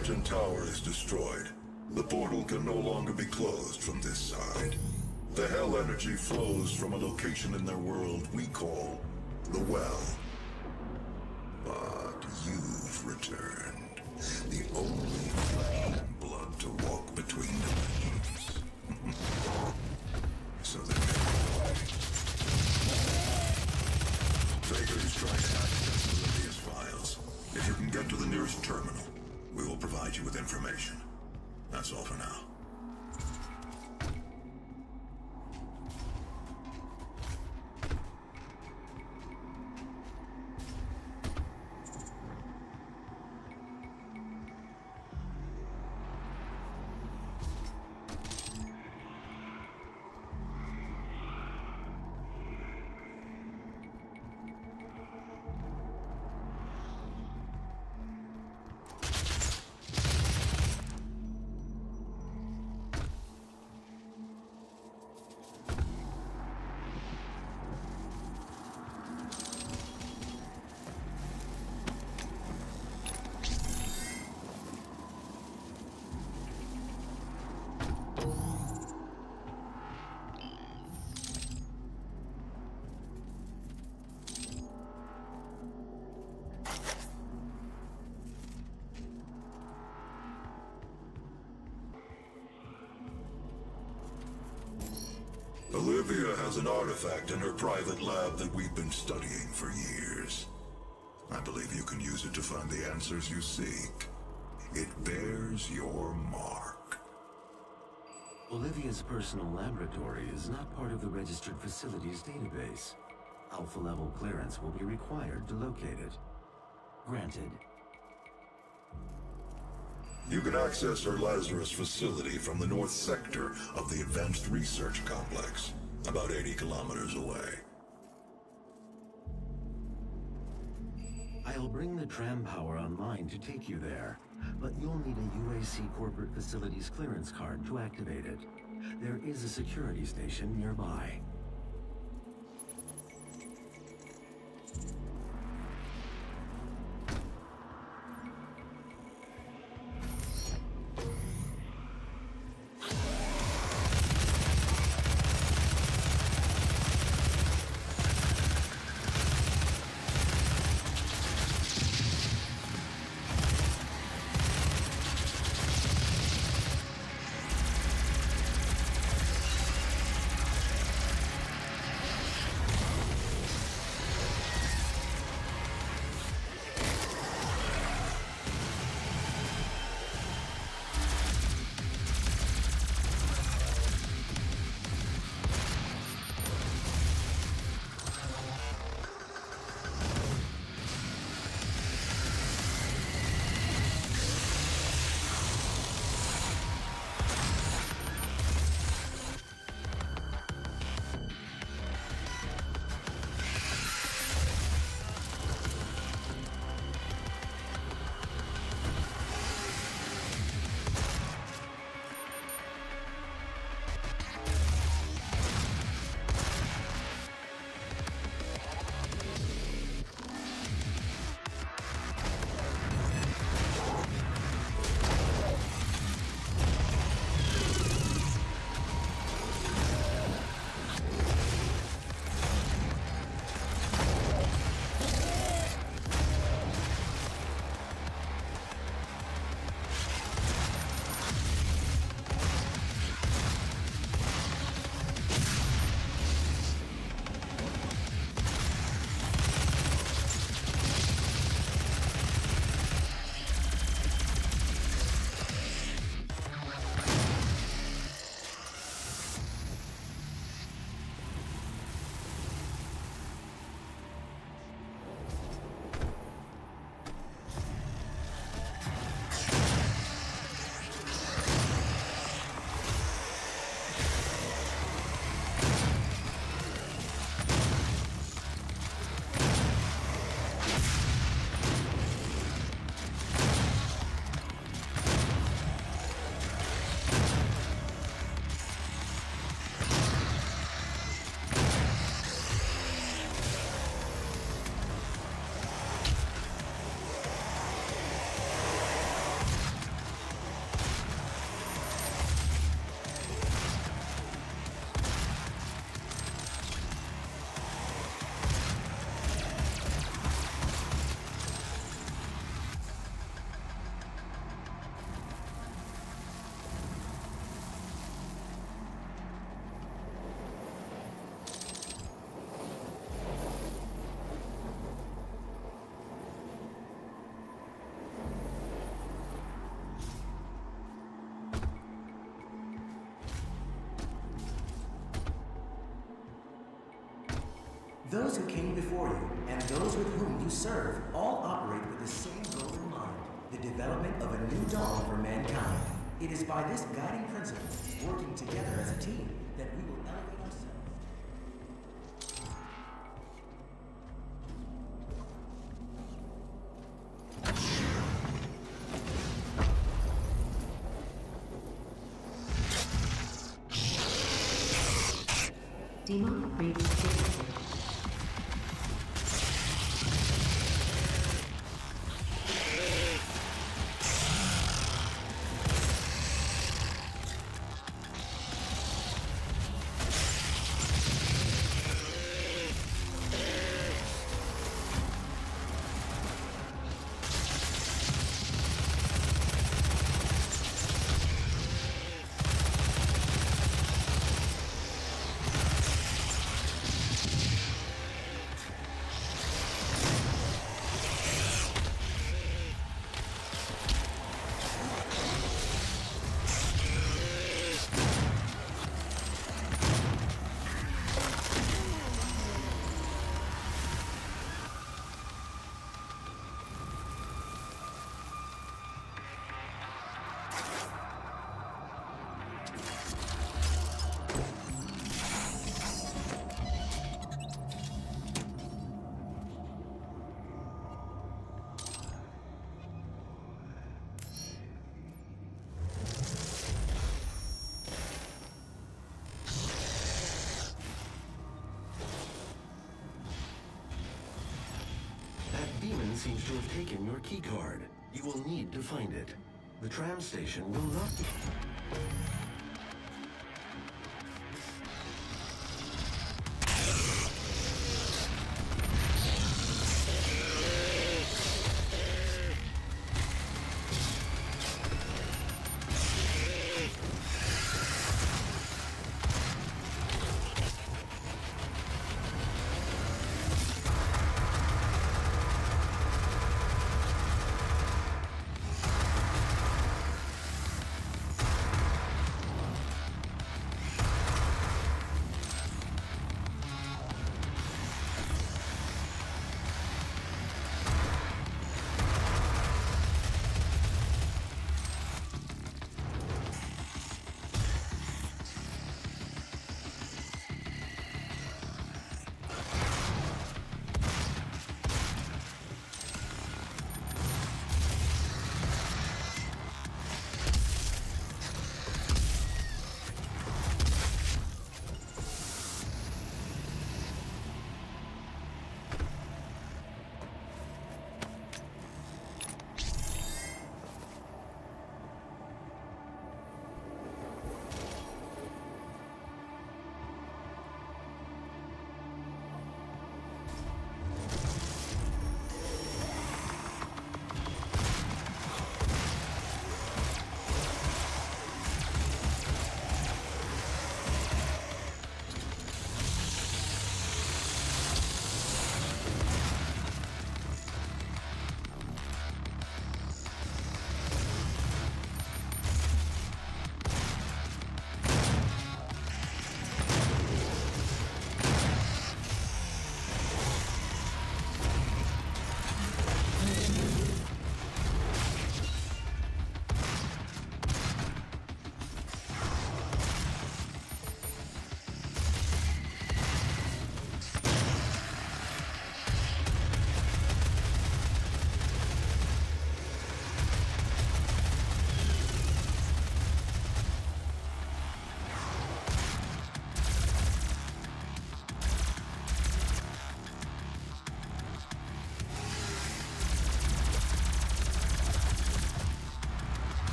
Origin Tower is destroyed. The portal can no longer be closed from this side. The Hell energy flows from a location in their world we call the Well. But you've returned. The only flesh and blood to walk between dimensions. So they can away. Vega is trying to access Olivia's files. If you can get to the nearest terminal, we will provide you with information. That's all for now. Olivia has an artifact in her private lab that we've been studying for years. I believe you can use it to find the answers you seek. It bears your mark. Olivia's personal laboratory is not part of the registered facilities database. Alpha-level clearance will be required to locate it. Granted. You can access her Lazarus facility from the north sector of the Advanced Research Complex, about 80 kilometers away. I'll bring the tram power online to take you there, but you'll need a UAC corporate facilities clearance card to activate it. There is a security station nearby. Those who came before you and those with whom you serve all operate with the same goal in mind, the development of a new dawn for mankind. It is by this guiding principle, working together as a team, that we will elevate ourselves. Demon reached difficulty. Seems to have taken your keycard. You will need to find it. The tram station will not be...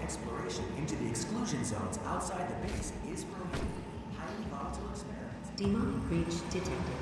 Exploration into the exclusion zones outside the base is prohibited. Highly volatile experiments. Demonic breach detected.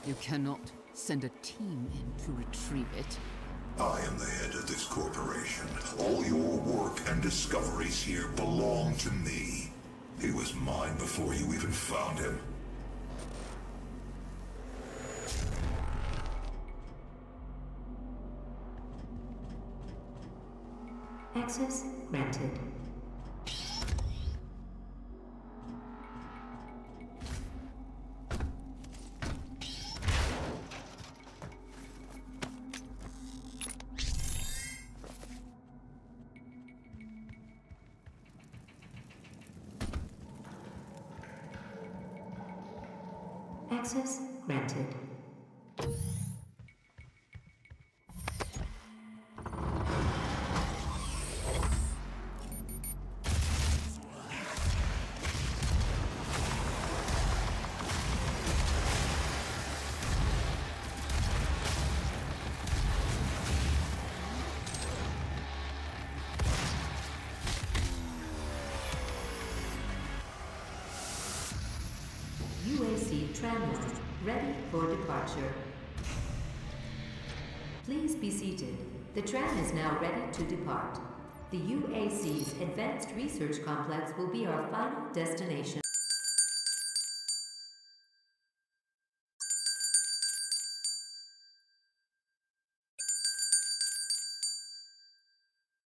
You cannot send a team in to retrieve it. I am the head of this corporation. All your work and discoveries here belong to me. He was mine before you even found him. Access granted. Access granted. UAC tramline ready for departure. Please be seated. The tram is now ready to depart. The UAC's Advanced Research Complex will be our final destination.